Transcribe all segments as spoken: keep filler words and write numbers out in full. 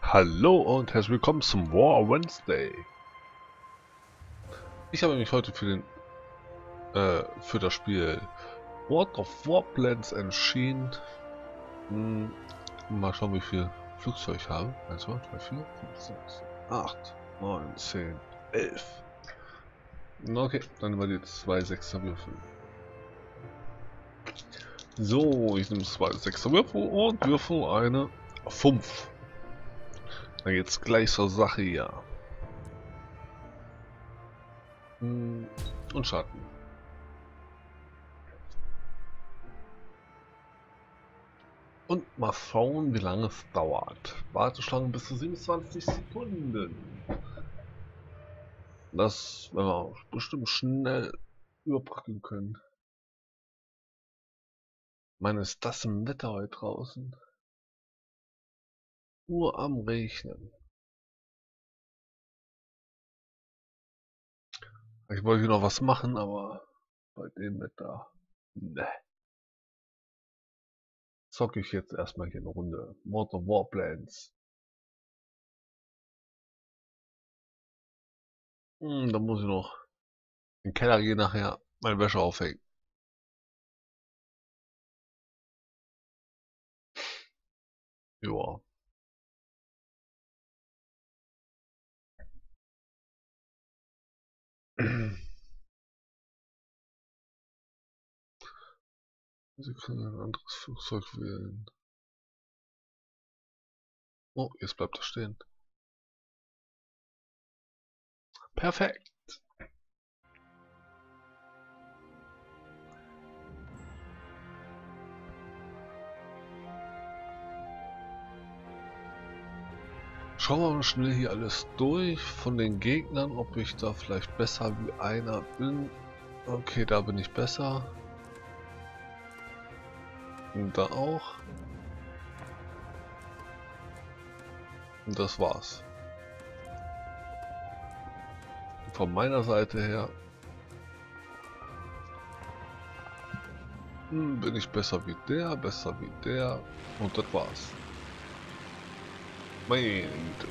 Hallo und herzlich willkommen zum War Wednesday. Ich habe mich heute für den äh, für das Spiel World of Warplanes entschieden. Hm, mal schauen, wie viel Flugzeug ich habe. eins, zwei, drei, vier, fünf, sechs, acht, neun, zehn, elf. Okay, dann nehmen wir die zwei Sechser Würfel. So, ich nehme zwei Sechser Würfel und würfel eine fünf. Dann geht's gleich zur Sache, ja. Und Schatten. Und mal schauen, wie lange es dauert. Warteschlange bis zu siebenundzwanzig Sekunden. Das werden wir bestimmt schnell überbrücken können. Ich meine, ist das im Wetter heute draußen? Nur am Regnen. Ich wollte hier noch was machen, aber bei dem Wetter, ne. Zocke ich jetzt erstmal hier eine Runde World of Warplanes. Hm, da muss ich noch in den Keller gehen nachher, meine Wäsche aufhängen. Joa. Sie können ein anderes Flugzeug wählen. Oh, jetzt bleibt er stehen. Perfekt. Schauen wir mal schnell hier alles durch von den Gegnern, ob ich da vielleicht besser wie einer bin. Okay, da bin ich besser. Und da auch. Und das war's. Von meiner Seite her hm, bin ich besser wie der, besser wie der. Und das war's. Meine Güte.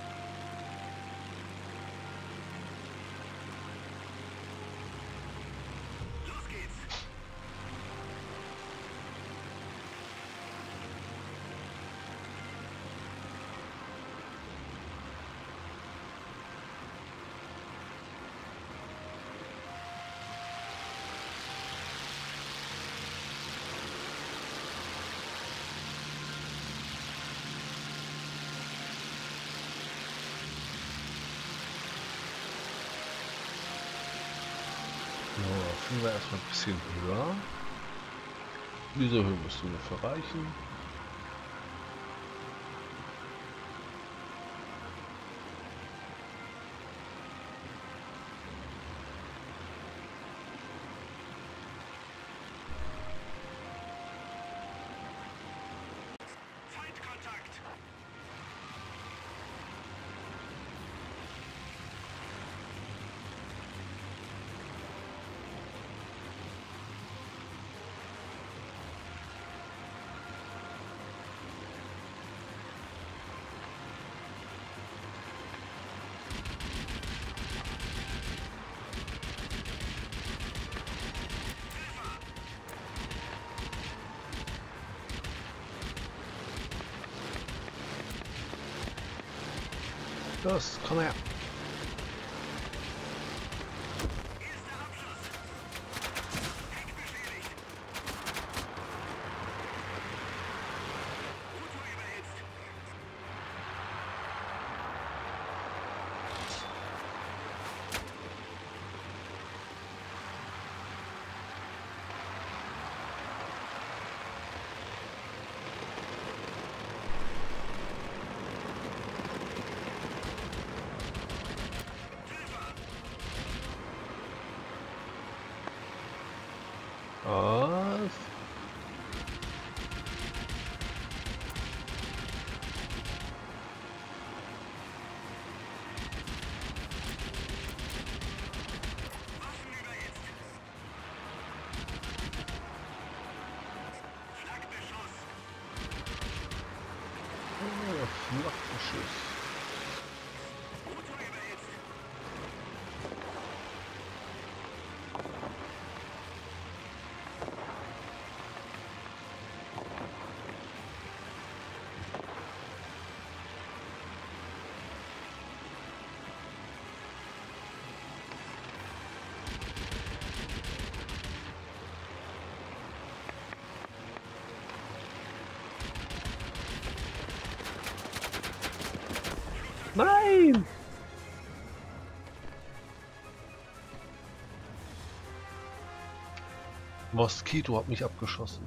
So, fliegen wir erstmal ein bisschen höher. Diese Höhe müsste ungefähr reichen. Los, komm her. Nachtenschuss. Nein! Moskito hat mich abgeschossen.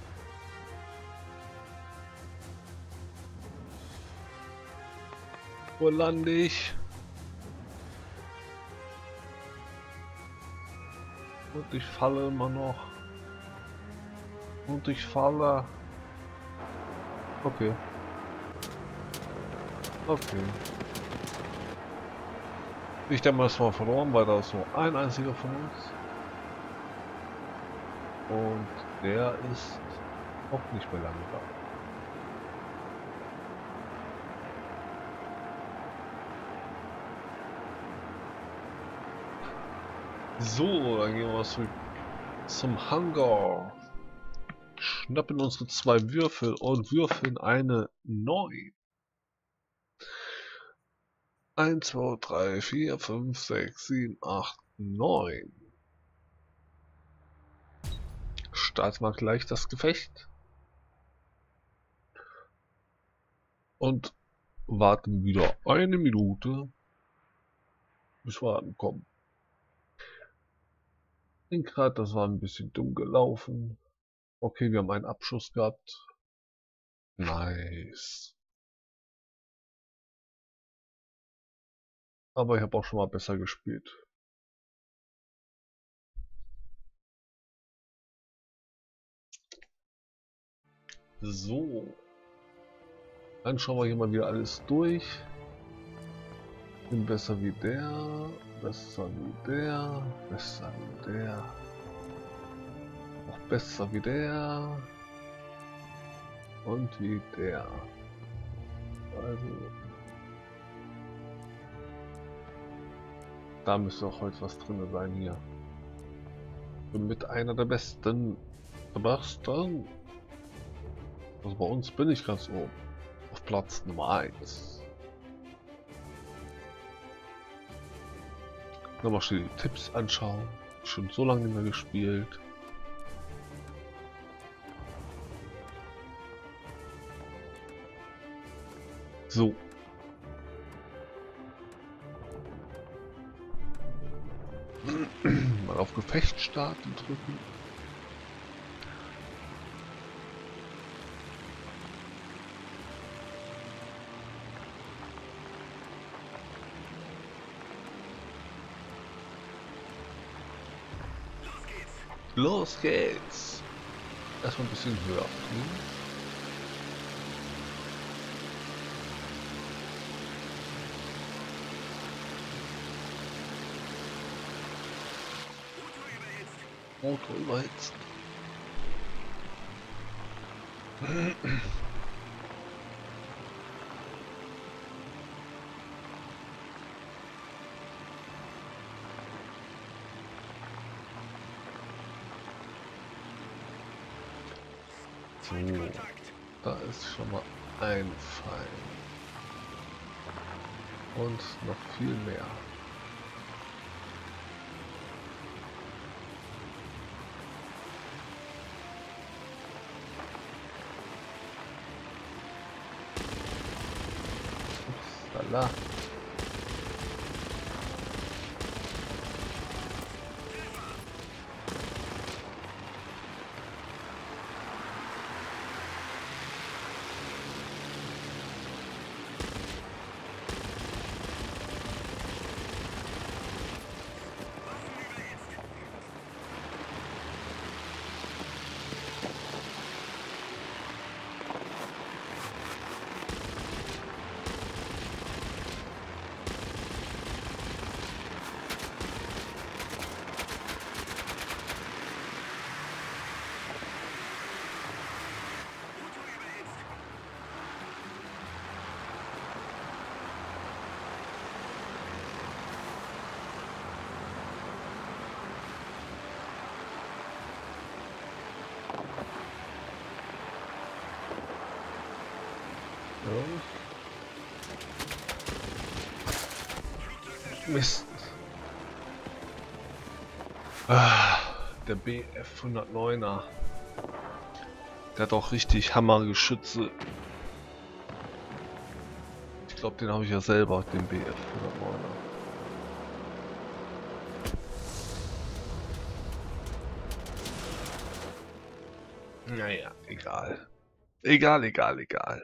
Wo lande ich? Und ich falle immer noch. Und ich falle. Okay. Okay. Ich denke mal, es war verloren, weil da ist nur ein einziger von uns. Und der ist auch nicht mehr lange da. So, dann gehen wir zurück zum Hangar. Schnappen unsere zwei Würfel und würfeln eine neun. eins, zwei, drei, vier, fünf, sechs, sieben, acht, neun. Starten wir gleich das Gefecht. Und warten wieder eine Minute, bis wir ankommen. Ich denke gerade, das war ein bisschen dumm gelaufen. Okay, wir haben einen Abschuss gehabt. Nice. Aber ich habe auch schon mal besser gespielt. So. Dann schauen wir hier mal wieder alles durch. Bin besser wie der, besser wie der, besser wie der. Noch besser wie der. Und wie der. Also. Da müsste auch heute was drin sein hier. Bin mit einer der besten. Der besten. Also bei uns bin ich ganz oben. Auf Platz Nummer eins. Nochmal schnell die Tipps anschauen. Schon so lange nicht mehr gespielt. So. Mal auf Gefecht starten drücken. Los geht's! Erstmal ein bisschen höher. Hm? Motor überhitzt. So, da ist schon mal ein Pfeil. Und noch viel mehr. Upsala. Mist. Ah, der B F hundertneuner. Der hat auch richtig Hammergeschütze. Ich glaube, den habe ich ja selber, den B F hundertneuner. Naja, egal. Egal, egal, egal.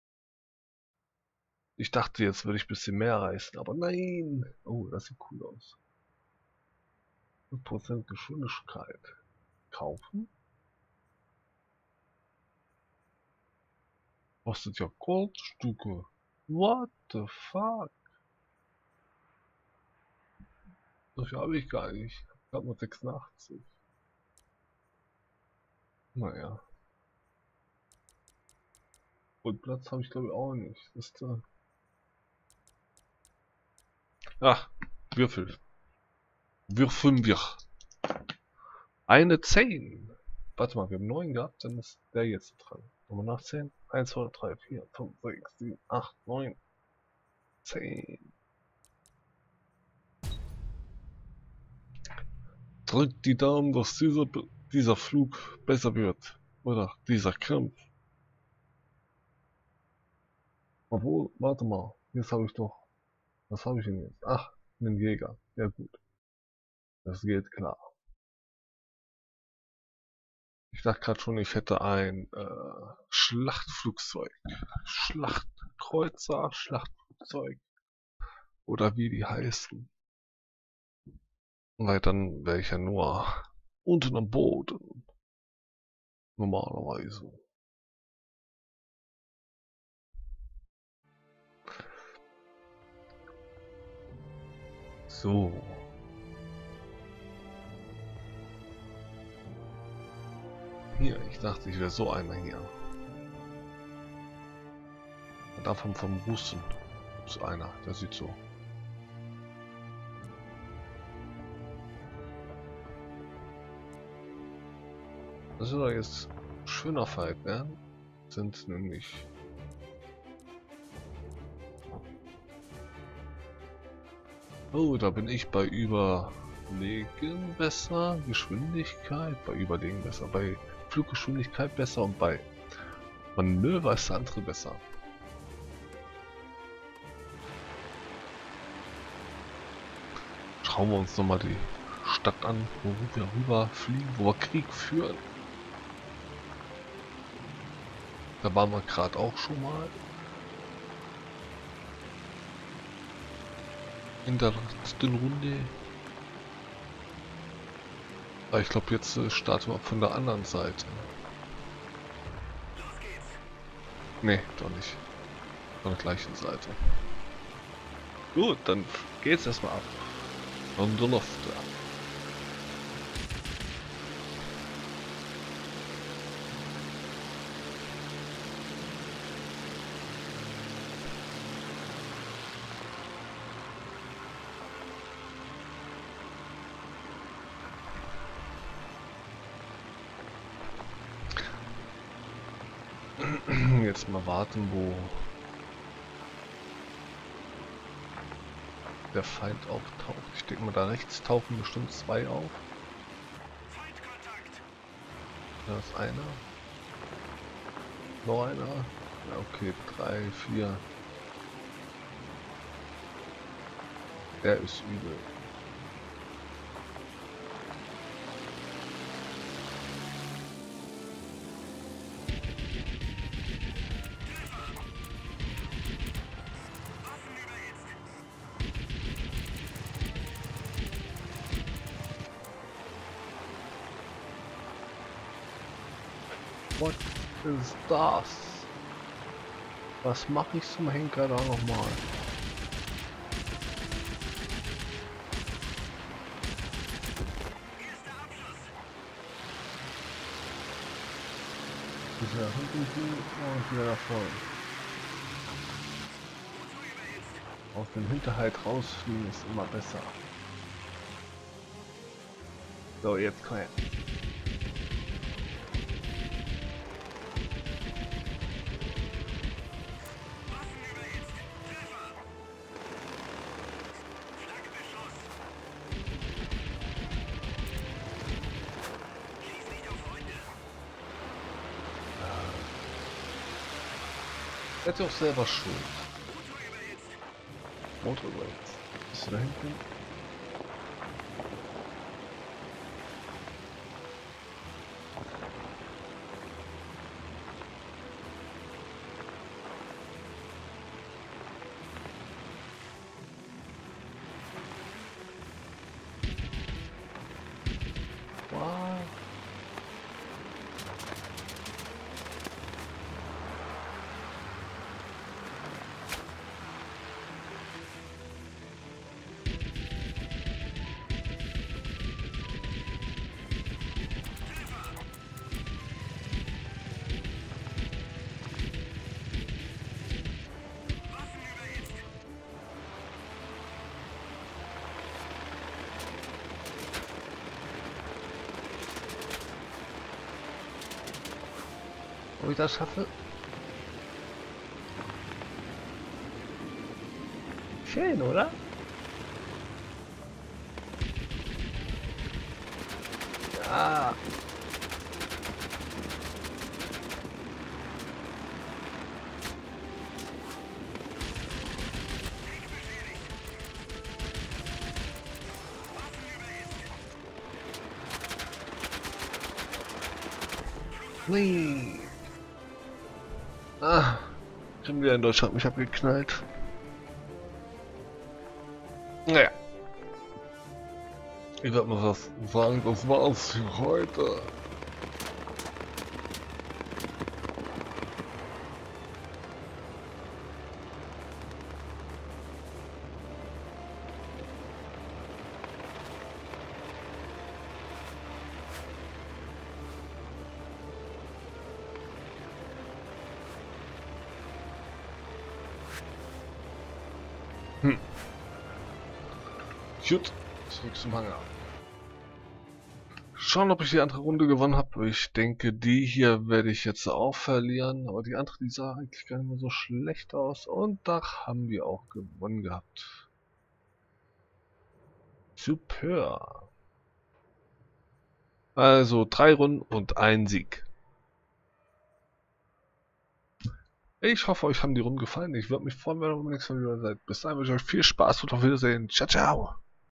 Ich dachte, jetzt würde ich ein bisschen mehr reißen, aber nein. Oh, das sieht cool aus. fünf Prozent Geschwindigkeit. Kaufen? Kostet ja Goldstücke. What the fuck? So viel habe ich gar nicht. Ich habe nur sechsundachtzig. Naja. Und Platz habe ich glaube ich auch nicht. Ist da. Ach, Würfel. Würfeln wir. Eine zehn. Warte mal, wir haben neun gehabt, dann ist der jetzt dran. Nummer nachzählen. eins, zwei, drei, vier, fünf, sechs, sieben, acht, neun, zehn. Drückt die Daumen, dass dieser, dieser Flug besser wird. Oder dieser Kampf. Obwohl, warte mal. Jetzt habe ich doch. Was habe ich denn jetzt? Ach, einen Jäger. Ja gut. Das geht klar. Ich dachte gerade schon, ich hätte ein äh, Schlachtflugzeug. Schlachtkreuzer, Schlachtflugzeug. Oder wie die heißen. Weil dann wäre ich ja nur unten am Boden. Normalerweise. So. Hier, ich dachte, ich wäre so einer hier. Und davon vom Russen. Ist einer, der sieht so. Das soll jetzt ein schöner Fight werden. Sind nämlich oh, da bin ich bei Überlegen besser, Geschwindigkeit, bei Überlegen besser, bei Fluggeschwindigkeit besser und bei Manöver ist der andere besser. Schauen wir uns nochmal die Stadt an, wo wir rüber fliegen, wo wir Krieg führen. Da waren wir gerade auch schon mal. In der letzten Runde. Aber ich glaube, jetzt äh, starten wir von der anderen Seite. Ne, doch nicht. Von der gleichen Seite. Gut, dann geht's erstmal ab. Von der Luft. Jetzt mal warten, wo der Feind auftaucht. Ich denke mal, da rechts tauchen bestimmt zwei auf. Da ist einer. Noch einer. Ja, okay, drei, vier. Der ist übel. What ist das? Was mache ich zum Henker da nochmal? Wieder hinten und wieder davon. Aus dem Hinterhalt rausfliegen ist immer besser. So, jetzt komm her. Seid ihr auch selber schuld. Motor überhitzt. Bist du da hinten? Ob ich das schaffe? Schön, oder? Ja. Hui. Ah, schon wieder in Deutschland mich abgeknallt. Naja. Ich werde mal was sagen, das war's für heute. Hm. Gut, zurück zum Hangar. Schauen, ob ich die andere Runde gewonnen habe. Ich denke, die hier werde ich jetzt auch verlieren. Aber die andere, die sah eigentlich gar nicht mehr so schlecht aus. Und da haben wir auch gewonnen gehabt. Super. Also drei Runden und ein Sieg. Ich hoffe, euch haben die Runden gefallen. Ich würde mich freuen, wenn ihr beim nächsten Mal wieder seid. Bis dahin wünsche ich euch viel Spaß und auf Wiedersehen. Ciao, ciao.